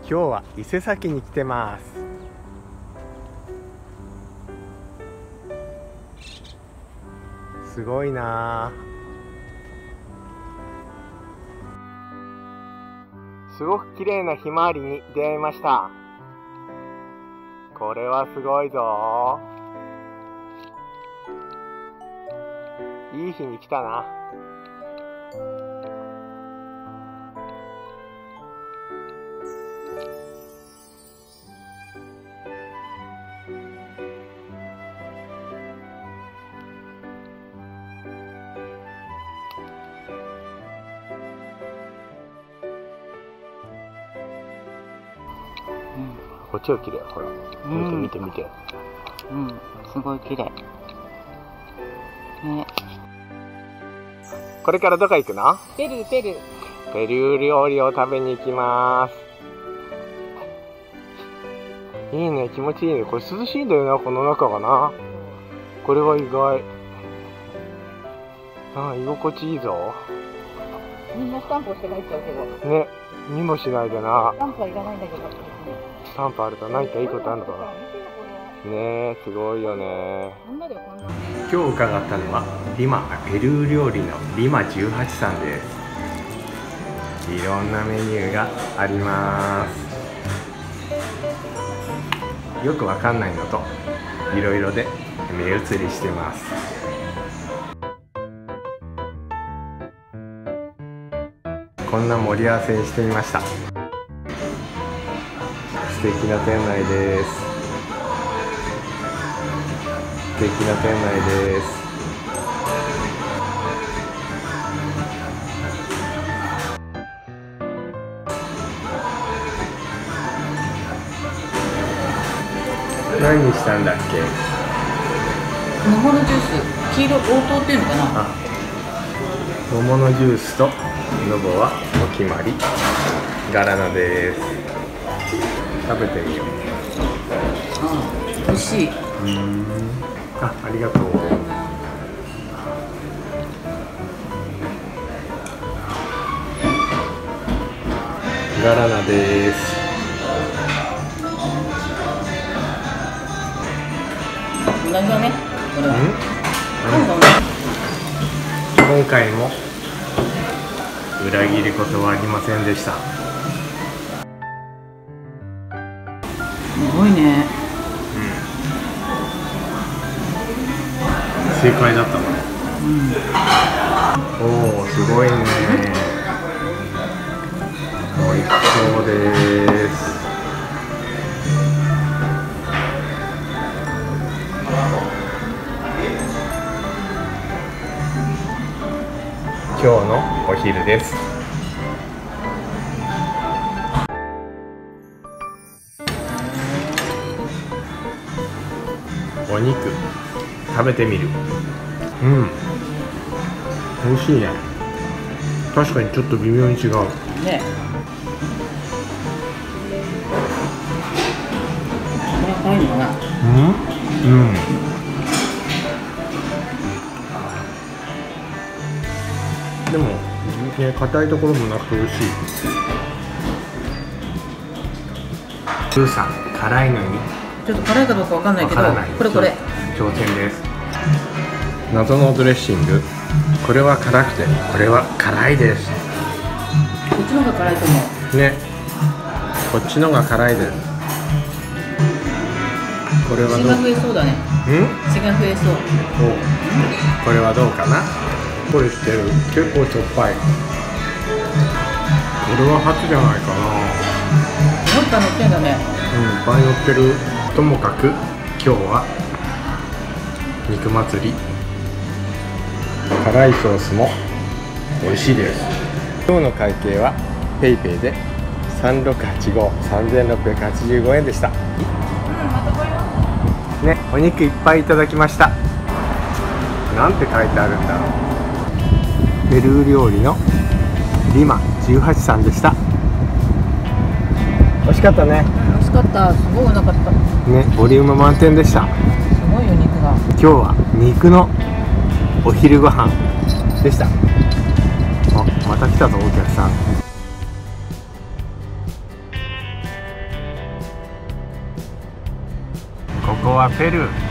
今日は伊勢崎に来てます。すごいなあ。すごく綺麗なひまわりに出会いました。これはすごいぞ。いい日に来たな。こっちは綺麗、ほら、見て見て見て。 うん、すごい綺麗。ね。 これからどこ行くの？ ペルー料理を食べに行きます。いいね、気持ちいいね。これ涼しいんだよな、この中がな。これは意外。居心地いいぞ。 みんなスタンプ押して帰っちゃうけど。 ね、見もしないでな。 スタンプはいらないんだけど。 スタンプあると何かいいことあるのかな。ねえ、すごいよね。今日伺ったのはリマペルー料理のリマ18さんです。いろんなメニューがあります。よくわかんないのといろいろで目移りしてます。こんな盛り合わせにしてみました。素敵な店内です。素敵な店内です。何にしたんだっけ？ 桃のジュース、黄色応答っていうのかな。 桃のジュースとノボはお決まりガラナです。食べてみよう。 美味しい。 ありがとう。ガラナです。 同じだね。これは。 今回も裏切ることはありませんでした。 すごいね。 正解だったの。おお、すごいね。おいしそうです。今日のお昼です。お肉食べてみる。美味しいね。確かにちょっと微妙に違うね。これ辛いのかな。 でも硬いところもなくて美味しい。プーさん辛いのにちょっと辛いかどうかわかんないけど、これ挑戦です。謎のドレッシング。これは辛くて、これは辛いです。 こっちの方が辛いと思うね。こっちのが辛いです。これは血が増えそうだね。血が増えそう。 これはどうかな。これしてる。結構しょっぱい。これは初じゃないかな。 もっと乗ってんだね。 いっぱい乗ってる。ともかく今日は肉祭り。辛いソースも美味しいです。今日の会計は PayPay で3685、3685円でした。ね、お肉いっぱいいただきました。なんて書いてあるんだろう。ペルー料理のリマ18さんでした。美味しかったね。 美味しかった。すごいお腹ったね、ボリューム満点でした。 すごいよ肉が。 今日は肉のお昼ご飯でした。また来たぞお客さん。 はペルー。